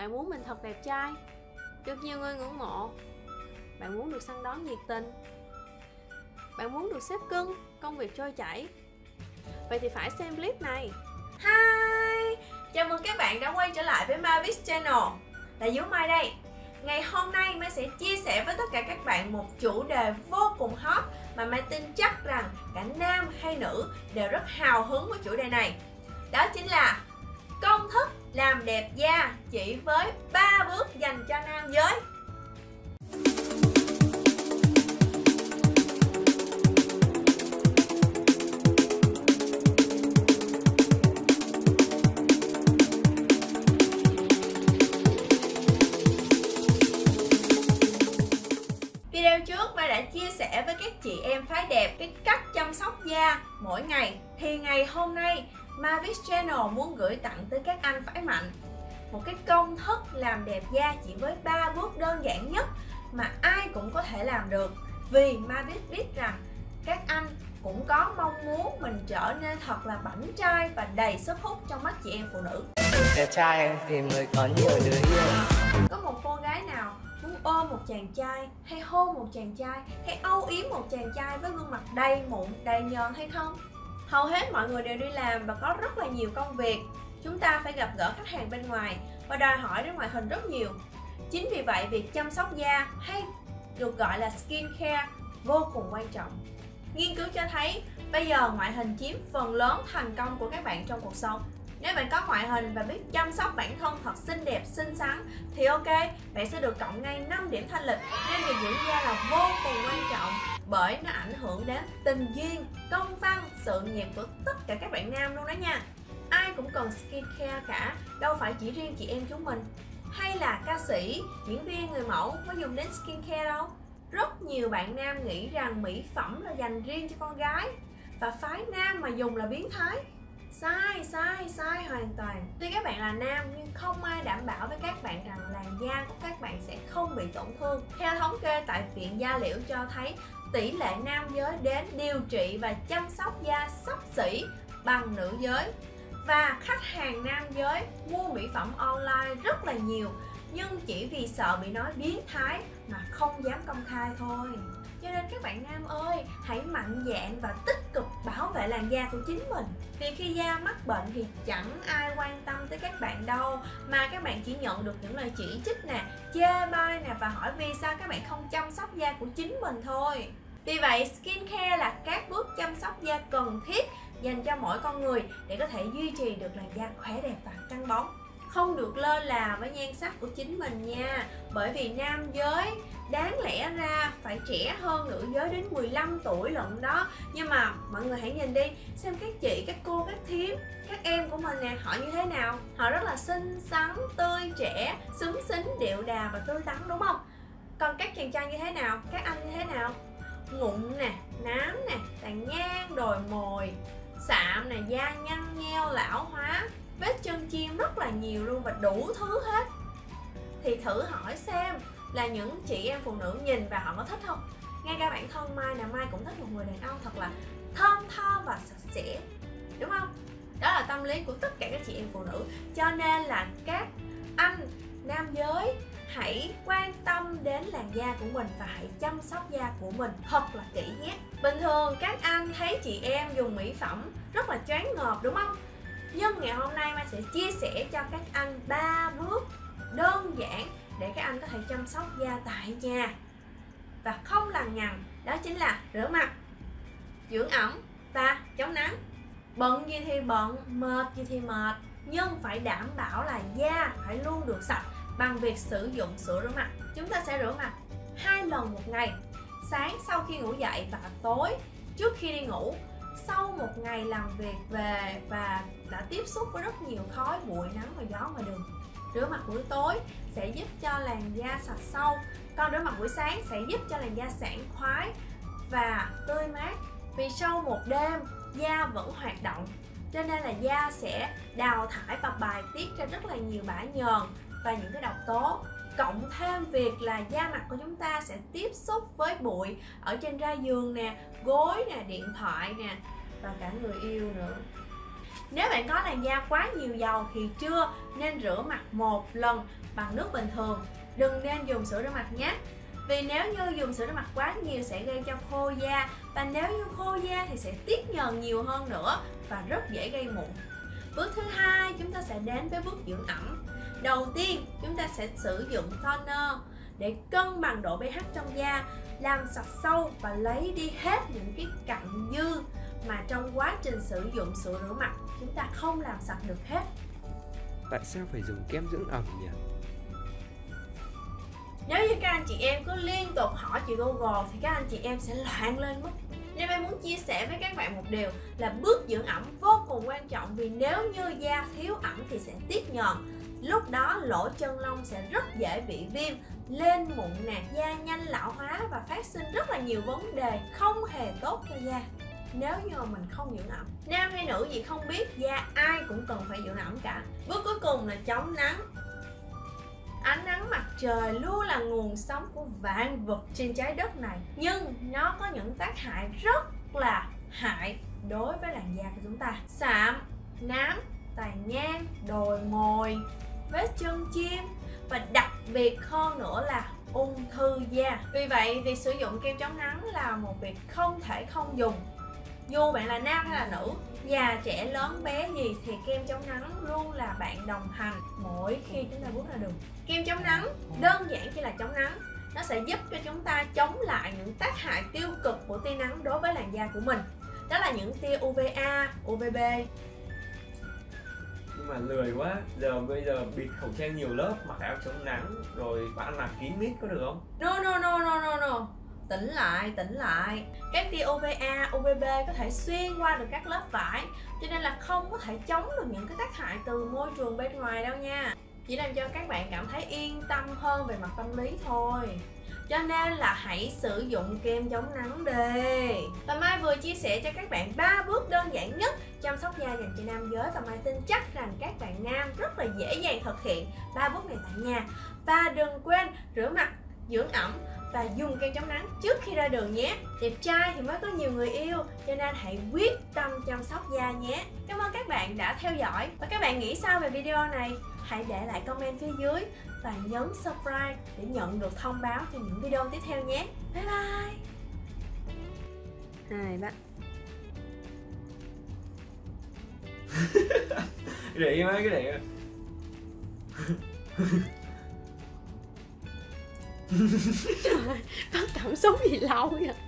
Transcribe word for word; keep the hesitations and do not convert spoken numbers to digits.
Bạn muốn mình thật đẹp trai, được nhiều người ngưỡng mộ. Bạn muốn được săn đón nhiệt tình. Bạn muốn được sếp cưng, công việc trôi chảy. Vậy thì phải xem clip này. Hi, chào mừng các bạn đã quay trở lại với Mavis Channel. Là Dũ Mai đây. Ngày hôm nay Mai sẽ chia sẻ với tất cả các bạn một chủ đề vô cùng hot mà Mai tin chắc rằng cả nam hay nữ đều rất hào hứng với chủ đề này. Đó chính là công thức làm đẹp da chỉ với ba bước dành cho nam giới. Video trước Mai đã chia sẻ với các chị em phái đẹp cái cách chăm sóc da mỗi ngày. Thì ngày hôm nay Mavis Channel muốn gửi tặng tới các anh phái mạnh một cái công thức làm đẹp da chỉ với ba bước đơn giản nhất mà ai cũng có thể làm được. Vì Mavis biết rằng các anh cũng có mong muốn mình trở nên thật là bảnh trai và đầy sức hút trong mắt chị em phụ nữ. Đẹp trai thì mới có nhiều đứa yêu. Có một cô gái nào muốn ôm một chàng trai, hay hôn một chàng trai, hay âu yếm một chàng trai với gương mặt đầy mụn, đầy nhờn hay không? Hầu hết mọi người đều đi làm và có rất là nhiều công việc. Chúng ta phải gặp gỡ khách hàng bên ngoài và đòi hỏi đến ngoại hình rất nhiều. Chính vì vậy, việc chăm sóc da hay được gọi là skin care vô cùng quan trọng. Nghiên cứu cho thấy bây giờ ngoại hình chiếm phần lớn thành công của các bạn trong cuộc sống. Nếu bạn có ngoại hình và biết chăm sóc bản thân thật xinh đẹp, xinh xắn thì ok, bạn sẽ được cộng ngay năm điểm thanh lịch. Nên việc dưỡng da là vô cùng quan trọng bởi nó ảnh hưởng đến tình duyên, công văn, sự nghiệp của tất cả các bạn nam luôn đó nha. Ai cũng cần skin care cả, đâu phải chỉ riêng chị em chúng mình. Hay là ca sĩ, diễn viên, người mẫu có dùng đến skin care đâu. Rất nhiều bạn nam nghĩ rằng mỹ phẩm là dành riêng cho con gái và phái nam mà dùng là biến thái. Sai, sai, sai hoàn toàn. Tuy các bạn là nam nhưng không ai đảm bảo với các bạn rằng làn da của các bạn sẽ không bị tổn thương. Theo thống kê tại Viện Da Liễu cho thấy tỷ lệ nam giới đến điều trị và chăm sóc da xấp xỉ bằng nữ giới. Và khách hàng nam giới mua mỹ phẩm online rất là nhiều, nhưng chỉ vì sợ bị nói biến thái mà không dám công khai thôi. Cho nên các bạn nam ơi, hãy mạnh dạn và tích cực bảo vệ làn da của chính mình. Vì khi da mắc bệnh thì chẳng ai quan tâm tới các bạn đâu, mà các bạn chỉ nhận được những lời chỉ trích nè, chê bai nè và hỏi vì sao các bạn không chăm sóc da của chính mình thôi. Vì vậy, skin care là các bước chăm sóc da cần thiết dành cho mỗi con người để có thể duy trì được làn da khỏe đẹp và căng bóng. Không được lơ là với nhan sắc của chính mình nha. Bởi vì nam giới đáng lẽ ra phải trẻ hơn nữ giới đến mười lăm tuổi lận đó. Nhưng mà mọi người hãy nhìn đi, xem các chị, các cô, các thím, các em của mình nè, họ như thế nào. Họ rất là xinh xắn, tươi trẻ, xúm xính, điệu đà và tươi tắn đúng không? Còn các chàng trai như thế nào, các anh như thế nào? Mụn nè, nám nè, tàn nhang, đồi mồi, sạm nè, da nhăn nheo, lão hóa, vết chân chim rất là nhiều luôn và đủ thứ hết. Thì thử hỏi xem là những chị em phụ nữ nhìn và họ có thích không? Ngay cả bản thân Mai nè, Mai cũng thích một người đàn ông thật là thơm tho và sạch sẽ, đúng không? Đó là tâm lý của tất cả các chị em phụ nữ. Cho nên là các anh nam giới hãy quan tâm đến làn da của mình và hãy chăm sóc da của mình thật là kỹ nhé. Bình thường các anh thấy chị em dùng mỹ phẩm rất là choáng ngợp đúng không? Nhưng ngày hôm nay Mai sẽ chia sẻ cho các anh ba bước đơn giản để các anh có thể chăm sóc da tại nhà và không lằng nhằng. Đó chính là rửa mặt, dưỡng ẩm và chống nắng. Bận gì thì bận, mệt gì thì mệt, nhưng phải đảm bảo là da phải luôn được sạch bằng việc sử dụng sữa rửa mặt. Chúng ta sẽ rửa mặt hai lần một ngày, sáng sau khi ngủ dậy và tối trước khi đi ngủ. Sau một ngày làm việc về và đã tiếp xúc với rất nhiều khói, bụi, nắng và gió ngoài đường, rửa mặt buổi tối sẽ giúp cho làn da sạch sâu. Còn rửa mặt buổi sáng sẽ giúp cho làn da sảng khoái và tươi mát. Vì sau một đêm da vẫn hoạt động, cho nên là da sẽ đào thải và bài tiết ra rất là nhiều bã nhờn và những cái độc tố. Cộng thêm việc là da mặt của chúng ta sẽ tiếp xúc với bụi ở trên ga giường nè, gối nè, điện thoại nè và cả người yêu nữa. Nếu bạn có làn da quá nhiều dầu thì trưa nên rửa mặt một lần bằng nước bình thường, đừng nên dùng sữa rửa mặt nhé. Vì nếu như dùng sữa rửa mặt quá nhiều sẽ gây cho khô da, và nếu như khô da thì sẽ tiết nhờn nhiều hơn nữa và rất dễ gây mụn. Bước thứ hai, chúng ta sẽ đến với bước dưỡng ẩm. Đầu tiên, chúng ta sẽ sử dụng toner để cân bằng độ pH trong da, làm sạch sâu và lấy đi hết những cái cặn dư mà trong quá trình sử dụng sữa rửa mặt chúng ta không làm sạch được hết. Tại sao phải dùng kem dưỡng ẩm nhỉ? Nếu như các anh chị em cứ liên tục hỏi chị Google thì các anh chị em sẽ loạn lên mất. Nên em muốn chia sẻ với các bạn một điều là bước dưỡng ẩm vô cùng quan trọng, vì nếu như da thiếu ẩm thì sẽ tiết nhờn. Lúc đó lỗ chân lông sẽ rất dễ bị viêm, lên mụn nè, da nhanh lão hóa và phát sinh rất là nhiều vấn đề không hề tốt cho da nếu như mà mình không dưỡng ẩm. Nam hay nữ gì không biết, da ai cũng cần phải dưỡng ẩm cả. Bước cuối cùng là chống nắng. Ánh nắng mặt trời luôn là nguồn sống của vạn vật trên trái đất này, nhưng nó có những tác hại rất là hại đối với làn da của chúng ta. Sạm, nám, tàn nhang, đồi mồi, vết chân chim và đặc biệt hơn nữa là ung thư da. Vì vậy, việc sử dụng kem chống nắng là một việc không thể không dùng. Dù bạn là nam hay là nữ, già trẻ lớn bé gì thì kem chống nắng luôn là bạn đồng hành mỗi khi chúng ta bước ra đường. Kem chống nắng đơn giản chỉ là chống nắng, nó sẽ giúp cho chúng ta chống lại những tác hại tiêu cực của tia nắng đối với làn da của mình. Đó là những tia u vê a, u vê bê. Nhưng mà lười quá, giờ bây giờ bịt khẩu trang nhiều lớp, mặc áo chống nắng, rồi bạn ăn mặc kín mít có được không? No no no no no no. Tỉnh lại, tỉnh lại. Các tia u vê a, u vê bê có thể xuyên qua được các lớp vải, cho nên là không có thể chống được những cái tác hại từ môi trường bên ngoài đâu nha. Chỉ làm cho các bạn cảm thấy yên tâm hơn về mặt tâm lý thôi. Cho nên là hãy sử dụng kem chống nắng đi. Và Mai vừa chia sẻ cho các bạn ba bước đơn giản nhất chăm sóc da dành cho nam giới, và Mai tin chắc rằng các bạn nam rất là dễ dàng thực hiện ba bước này tại nhà. Và đừng quên rửa mặt, dưỡng ẩm và dùng kem chống nắng trước khi ra đường nhé. Đẹp trai thì mới có nhiều người yêu, cho nên hãy quyết tâm chăm sóc da nhé. Cảm ơn các bạn đã theo dõi, và các bạn nghĩ sao về video này? Hãy để lại comment phía dưới và nhấn subscribe để nhận được thông báo cho những video tiếp theo nhé. Bye bye. Hai ba. Để im cái để Trời ơi, bắt cảm xúc gì lâu vậy?